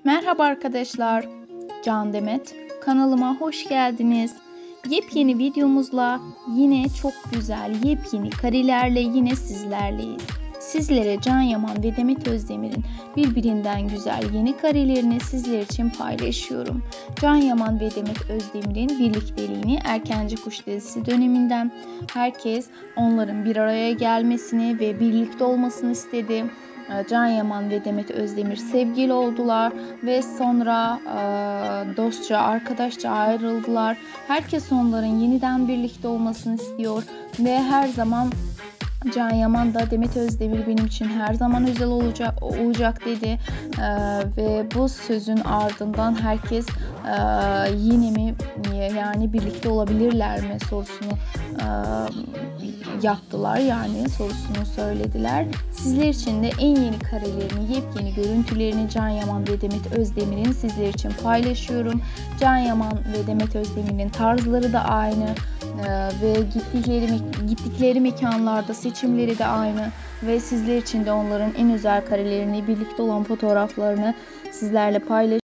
Merhaba arkadaşlar, Can Demet. Kanalıma hoş geldiniz. Yepyeni videomuzla yine çok güzel, yepyeni karelerle yine sizlerleyiz. Sizlere Can Yaman ve Demet Özdemir'in birbirinden güzel yeni karelerini sizler için paylaşıyorum. Can Yaman ve Demet Özdemir'in birlikteliğini Erkenci Kuş dizisi döneminden herkes onların bir araya gelmesini ve birlikte olmasını istedi. Can Yaman ve Demet Özdemir sevgili oldular ve sonra dostça, arkadaşça ayrıldılar. Herkes onların yeniden birlikte olmasını istiyor ve her zaman Can Yaman da Demet Özdemir benim için her zaman özel olacak dedi. Ve bu sözün ardından herkes yine mi, yani birlikte olabilirler mi sorusunu yaptılar, yani sorusunu söylediler. Sizler için de en yeni karelerini, yepyeni görüntülerini Can Yaman ve Demet Özdemir'in sizler için paylaşıyorum. Can Yaman ve Demet Özdemir'in tarzları da aynı ve gittikleri mekanlarda seçimleri de aynı ve sizler için de onların en özel karelerini, birlikte olan fotoğraflarını sizlerle paylaşıyorum.